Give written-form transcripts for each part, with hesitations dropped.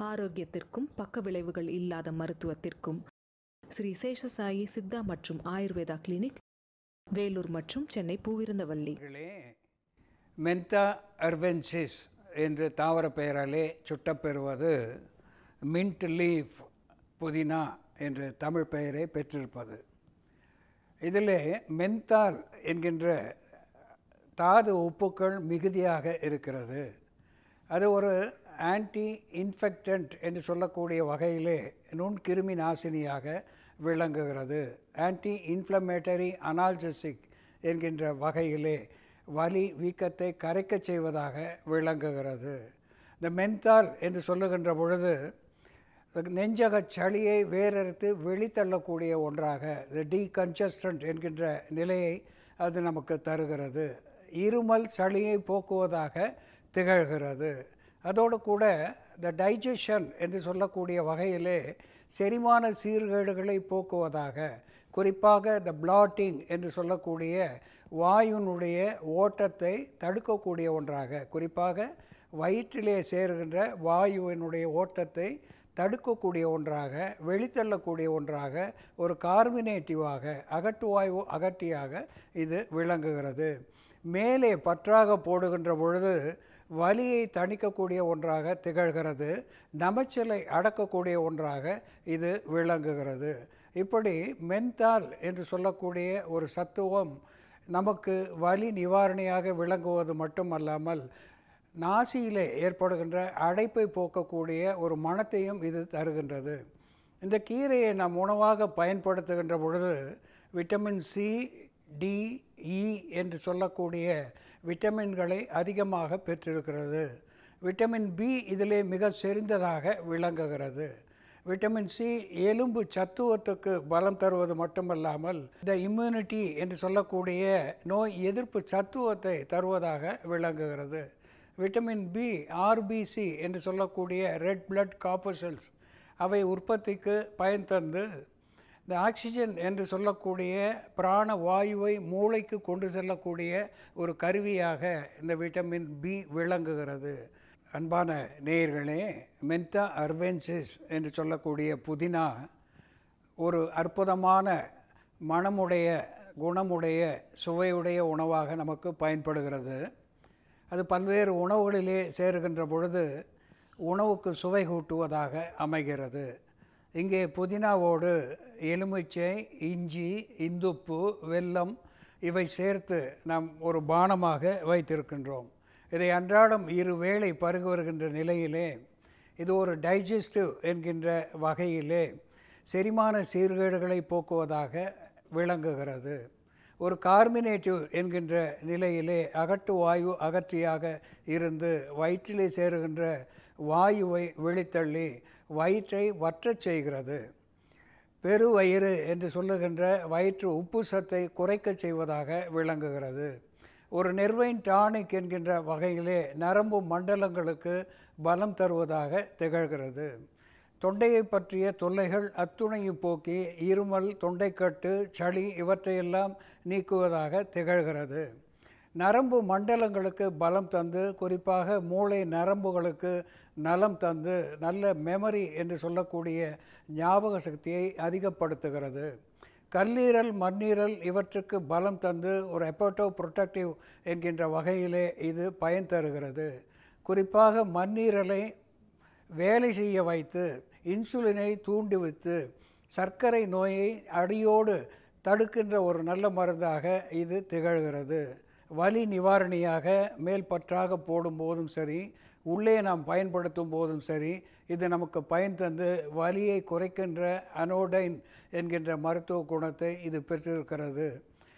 ஆரோக்கியத்திற்கும் பக்க விளைவுகள் இல்லாத மருத்துவத்திற்கும் ஸ்ரீ சேஷசாயி சித்தா மற்றும் ஆயுர்வேதா கிளினிக், வேலூர் மற்றும் சென்னை பூவிருந்தவல்லி. மென்தா அர்வென்சிஸ் என்று தாவர பெயராலே சுட்டப்பெறுவது மின்ட் லீஃப் புதினா என்று தமிழ் பெயரை பெற்றிருப்பது. இதில் மென்தால் என்கின்ற தாது உப்புக்கள் மிகுதியாக இருக்கிறது. அது ஒரு ஆன்டி இன்ஃபெக்டன்ட் என்று சொல்லக்கூடிய வகையிலே நுண்கிருமி நாசினியாக விளங்குகிறது. ஆன்டி இன்ஃப்ளமேட்டரி அனால்ஜெசிக் என்கின்ற வகையிலே வலி வீக்கத்தை கரைக்கச் செய்வதாக விளங்குகிறது. இந்த மென்தால் என்று சொல்லுகின்ற பொழுது நெஞ்சக சளியை வேறறுத்து வெளித்தள்ளக்கூடிய ஒன்றாக டீகன்ஜஸ்டன்ட் என்கின்ற நிலையை அது நமக்கு தருகிறது. இருமல் சளியை போக்குவதாக திகழ்கிறது. அதோடு கூட இந்த டைஜஷன் என்று சொல்லக்கூடிய வகையிலே செரிமான சீர்கேடுகளை போக்குவதாக, குறிப்பாக இந்த பிளாட்டிங் என்று சொல்லக்கூடிய வாயுனுடைய ஓட்டத்தை தடுக்கக்கூடிய ஒன்றாக, குறிப்பாக வயிற்றிலே சேருகின்ற வாயுவினுடைய ஓட்டத்தை தடுக்கக்கூடிய ஒன்றாக, வெளித்தள்ளக்கூடிய ஒன்றாக, ஒரு கார்மினேட்டிவாக, அகட்டுவாயு அகட்டியாக இது விளங்குகிறது. மேலே பற்றாக போடுகின்ற பொழுது வலியை தணிக்கக்கூடிய ஒன்றாக திகழ்கிறது. நமச்சலை அடக்கக்கூடிய ஒன்றாக இது விளங்குகிறது. இப்படி மென்தால் என்று சொல்லக்கூடிய ஒரு சத்துவம் நமக்கு வலி நிவாரணியாக விளங்குவது மட்டுமல்லாமல் நாசியிலே ஏற்படுகின்ற அடைப்பை போக்கக்கூடிய ஒரு மணத்தையும் இது தருகின்றது. இந்த கீரையை நாம் உணவாக பயன்படுத்துகின்ற பொழுது விட்டமின் சி, டி, இ என்று சொல்லக்கூடிய விட்டமின்களை அதிகமாக பெற்றிருக்கிறது. விட்டமின் பி இதிலே மிக செறிந்ததாக விளங்குகிறது. விட்டமின் சி எலும்பு சத்துவத்துக்கு பலம் தருவது மட்டுமல்லாமல் இந்த இம்யூனிட்டி என்று சொல்லக்கூடிய நோய் எதிர்ப்பு சத்துவத்தை தருவதாக விளங்குகிறது. விட்டமின் பி, ஆர்பிசி என்று சொல்லக்கூடிய ரெட் பிளட் கார்பசல்ஸ் அவை உற்பத்திக்கு பயன் தந்து இந்த ஆக்சிஜன் என்று சொல்லக்கூடிய பிராண வாயுவை மூளைக்கு கொண்டு செல்லக்கூடிய ஒரு கருவியாக இந்த விட்டமின் பி விளங்குகிறது. அன்பான நேயர்களே, மென்தா அர்வென்சிஸ் என்று சொல்லக்கூடிய புதினா ஒரு அற்புதமான மணமுடைய, குணமுடைய, சுவையுடைய உணவாக நமக்கு பயன்படுகிறது. அது பல்வேறு உணவுகளிலே சேருகின்ற பொழுது உணவுக்கு சுவை கூட்டுவதாக அமைகிறது. இங்கே புதினாவோடு எலுமிச்சை, இஞ்சி, இந்துப்பு, வெல்லம் இவை சேர்த்து நாம் ஒரு பானமாக வைத்திருக்கின்றோம். இதை அன்றாடம் இருவேளை பருகு வருகின்ற நிலையிலே இது ஒரு டைஜஸ்டிவ் என்கின்ற வகையிலே செரிமான சீர்கேடுகளை போக்குவதாக விளங்குகிறது. ஒரு கார்மினேட்டிவ் என்கின்ற நிலையிலே அகட்டு வாயு அகற்றியாக இருந்து வயிற்றிலே சேருகின்ற வாயுவை வெளித்தள்ளி வயிற்றை வற்றச் செய்கிறது. பெருவயிறு என்று சொல்லுகின்ற வயிற்று உப்பு சத்தை குறைக்கச் செய்வதாக விளங்குகிறது. ஒரு நெர்வைன் டானிக் என்கின்ற வகையிலே நரம்பு மண்டலங்களுக்கு பலம் தருவதாக திகழ்கிறது. தொண்டையை பற்றிய தொல்லைகள் அத்துணையும் போக்கி இருமல், தொண்டைக்கட்டு, சளி இவற்றையெல்லாம் நீக்குவதாக திகழ்கிறது. நரம்பு மண்டலங்களுக்கு பலம் தந்து, குறிப்பாக மூளை நரம்புகளுக்கு நலம் தந்து நல்ல மெமரி என்று சொல்லக்கூடிய ஞாபக சக்தியை அதிகப்படுத்துகிறது. கல்லீரல், மண்ணீரல் இவற்றுக்கு பலம் தந்து ஒரு ஹெப்படோ புரொடக்டிவ் என்கின்ற வகையிலே இது பயன் தருகிறது. குறிப்பாக மண்ணீரலை வேலை செய்ய வைத்து இன்சுலினை தூண்டிவித்து சர்க்கரை நோயை அடியோடு தடுக்கின்ற ஒரு நல்ல மருந்தாக இது திகழ்கிறது. வலி நிவாரணியாக மேல் பற்றாக போடும்போதும் சரி, உள்ளே நாம் பயன்படுத்தும் போதும் சரி, இது நமக்கு பயன் தந்து வலியை குறைக்கின்ற அனோடைன் என்கின்ற மருத்துவ குணத்தை இது பெற்றிருக்கிறது.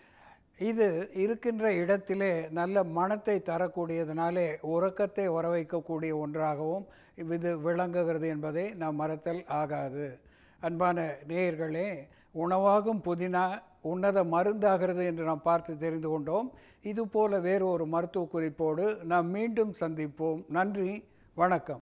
இது இருக்கின்ற இடத்திலே நல்ல மணத்தை தரக்கூடியதனாலே உறக்கத்தை வரவைக்கக்கூடிய ஒன்றாகவும் இது விளங்குகிறது என்பதை நாம் மறத்தல் ஆகாது. அன்பான நேயர்களே, உணவாகும் புதினா உன்னத மருந்தாகிறது என்று நாம் பார்த்து தெரிந்து கொண்டோம். இதுபோல வேறு ஒரு மருத்துவ குறிப்போடு நாம் மீண்டும் சந்திப்போம். நன்றி, வணக்கம்.